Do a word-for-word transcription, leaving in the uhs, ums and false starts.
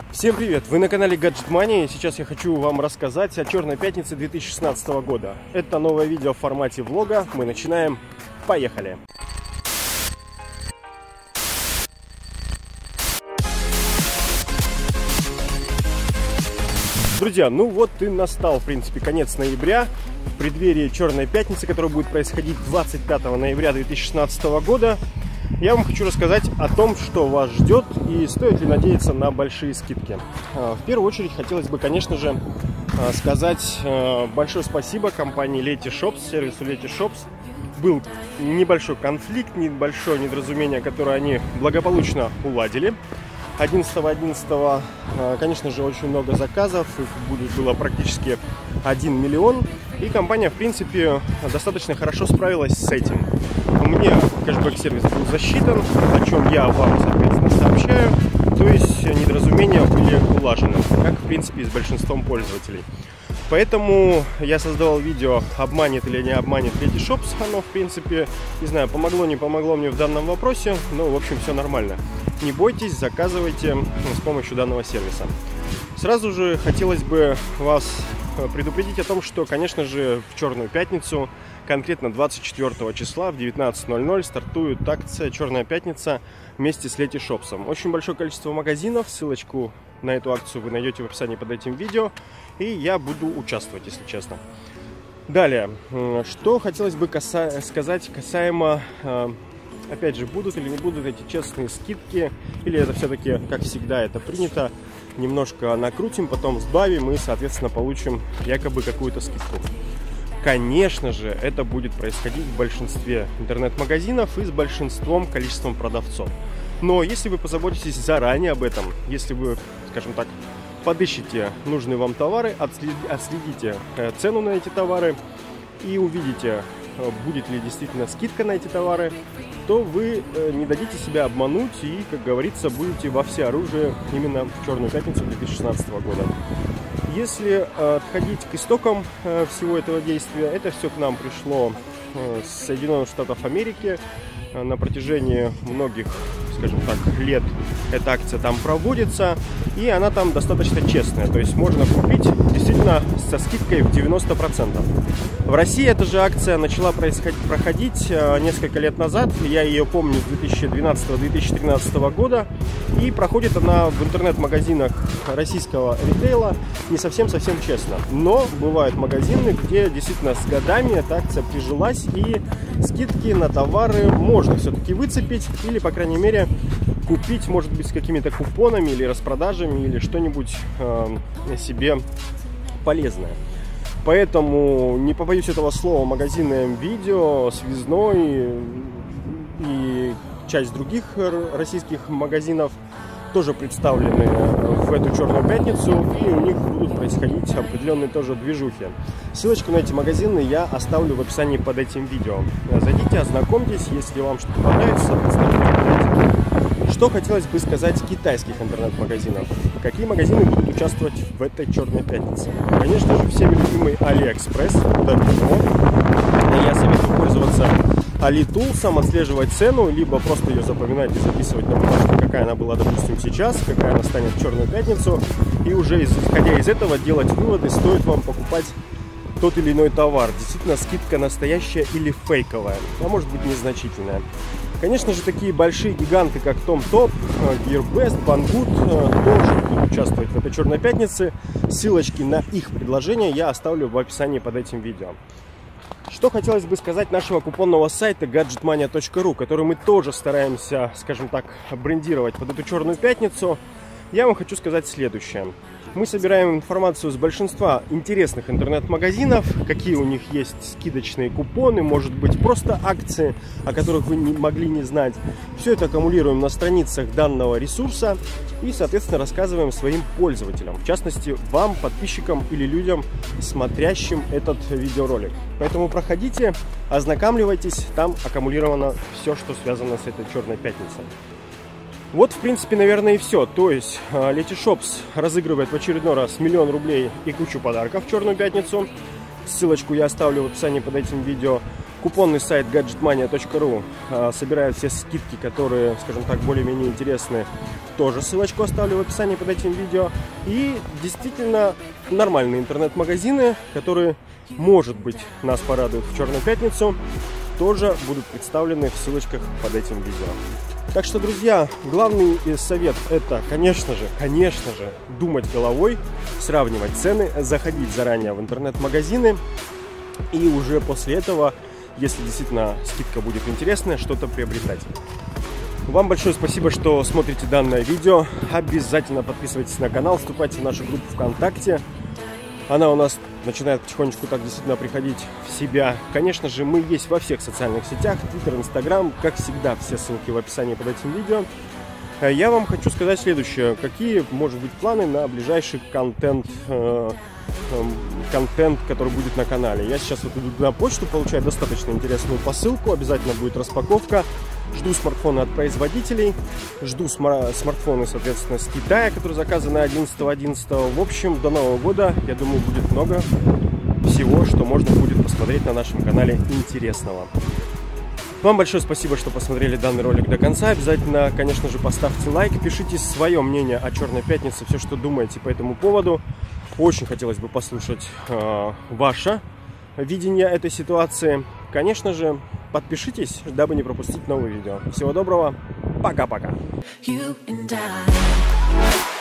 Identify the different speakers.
Speaker 1: Всем привет! Вы на канале Gadget Money, и сейчас я хочу вам рассказать о Черной пятнице две тысячи шестнадцатого года. Это новое видео в формате влога. Мы начинаем. Поехали! Друзья, ну вот и настал, в принципе, конец ноября, в преддверии Черной пятницы, которая будет происходить двадцать пятого ноября две тысячи шестнадцатого года. Я вам хочу рассказать о том, что вас ждет и стоит ли надеяться на большие скидки. В первую очередь хотелось бы, конечно же, сказать большое спасибо компании Letyshops, сервису Letyshops. Был небольшой конфликт, небольшое недоразумение, которое они благополучно уладили. одиннадцатого одиннадцатого, конечно же, очень много заказов, их будет, было практически один миллион. И компания, в принципе, достаточно хорошо справилась с этим. У меня кэшбэк-сервис был засчитан, о чем я вам, соответственно, сообщаю. То есть недоразумения были улажены, как, в принципе, и с большинством пользователей. Поэтому я создавал видео, обманет или не обманет Letyshops. Оно, в принципе, не знаю, помогло, не помогло мне в данном вопросе, но, в общем, все нормально. Не бойтесь, заказывайте с помощью данного сервиса. Сразу же хотелось бы вас предупредить о том, что, конечно же, в Черную пятницу, конкретно двадцать четвёртого числа в девятнадцать ноль ноль стартует акция «Черная пятница» вместе с Letyshops. Очень большое количество магазинов, ссылочку на эту акцию вы найдете в описании под этим видео, и я буду участвовать, если честно. Далее, что хотелось бы каса- сказать касаемо, опять же, будут или не будут эти честные скидки, или это все-таки, как всегда, это принято, немножко накрутим, потом сбавим и, соответственно, получим якобы какую-то скидку. Конечно же, это будет происходить в большинстве интернет-магазинов и с большинством количеством продавцов. Но если вы позаботитесь заранее об этом, если вы, скажем так, подыщите нужные вам товары, отследите цену на эти товары и увидите, будет ли действительно скидка на эти товары, то вы не дадите себя обмануть и, как говорится, будете во всеоружии именно в Черную пятницу две тысячи шестнадцатого года. Если отходить к истокам всего этого действия, это все к нам пришло с Соединенных Штатов Америки. На протяжении многих, скажем так, лет эта акция там проводится, и она там достаточно честная. То есть можно купить действительно со скидкой в девяносто процентов. В России эта же акция начала происходить, проходить несколько лет назад. Я ее помню с две тысячи двенадцатого — две тысячи тринадцатого года. И проходит она в интернет-магазинах российского ритейла не совсем-совсем честно. Но бывают магазины, где действительно с годами эта акция прижилась, и скидки на товары можно все-таки выцепить, или, по крайней мере, купить, может быть, с какими-то купонами или распродажами, или что-нибудь э, себе полезное. Поэтому, не побоюсь этого слова, магазины М-Видео, Связной и часть других российских магазинов тоже представлены в эту Черную пятницу, и у них будут происходить определенные тоже движухи. Ссылочку на эти магазины я оставлю в описании под этим видео. Зайдите, ознакомьтесь, если вам что-то понравится, поставьте. Что хотелось бы сказать китайских интернет-магазинов? Какие магазины будут участвовать в этой Черной пятнице? Конечно же, всеми любимый AliExpress, давно. Я советую пользоваться AliTools, отслеживать цену, либо просто ее запоминать и записывать на бумажке, какая она была, допустим, сейчас, какая она станет в Черную пятницу, и уже исходя из этого делать выводы, стоит вам покупать тот или иной товар. Действительно, скидка настоящая или фейковая, а может быть незначительная. Конечно же, такие большие гиганты, как TomTop, Gearbest, Banggood, тоже будут участвовать в этой Черной пятнице. Ссылочки на их предложения я оставлю в описании под этим видео. Что хотелось бы сказать нашего купонного сайта гаджет мания точка ру, который мы тоже стараемся, скажем так, брендировать под эту Черную пятницу. Я вам хочу сказать следующее. Мы собираем информацию с большинства интересных интернет-магазинов, какие у них есть скидочные купоны, может быть, просто акции, о которых вы не могли не знать. Все это аккумулируем на страницах данного ресурса и, соответственно, рассказываем своим пользователям, в частности, вам, подписчикам или людям, смотрящим этот видеоролик. Поэтому проходите, ознакомливайтесь, там аккумулировано все, что связано с этой Черной пятницей. Вот, в принципе, наверное, и все. То есть Letyshops разыгрывает в очередной раз миллион рублей и кучу подарков в Черную пятницу. Ссылочку я оставлю в описании под этим видео. Купонный сайт гаджет мания точка ру собирает все скидки, которые, скажем так, более-менее интересны. Тоже ссылочку оставлю в описании под этим видео. И действительно нормальные интернет-магазины, которые, может быть, нас порадуют в Черную пятницу, тоже будут представлены в ссылочках под этим видео. Так что, друзья, главный совет – это, конечно же, конечно же, думать головой, сравнивать цены, заходить заранее в интернет-магазины и уже после этого, если действительно скидка будет интересная, что-то приобретать. Вам большое спасибо, что смотрите данное видео. Обязательно подписывайтесь на канал, вступайте в нашу группу ВКонтакте. Она у нас начинает потихонечку так действительно приходить в себя. Конечно же, мы есть во всех социальных сетях, Твиттер, Инстаграм, как всегда, все ссылки в описании под этим видео. Я вам хочу сказать следующее. Какие, может быть, планы на ближайший контент, э, э, контент, который будет на канале. Я сейчас вот иду на почту, получаю достаточно интересную посылку, обязательно будет распаковка. Жду смартфоны от производителей, жду смартфоны, соответственно, с Китая, которые заказаны одиннадцатого одиннадцатого. В общем, до Нового года, я думаю, будет много всего, что можно будет посмотреть на нашем канале интересного. Вам большое спасибо, что посмотрели данный ролик до конца. Обязательно, конечно же, поставьте лайк, пишите свое мнение о Черной пятнице, все, что думаете по этому поводу. Очень хотелось бы послушать э, ваше видение этой ситуации. Конечно же, подпишитесь, дабы не пропустить новые видео. Всего доброго, пока-пока.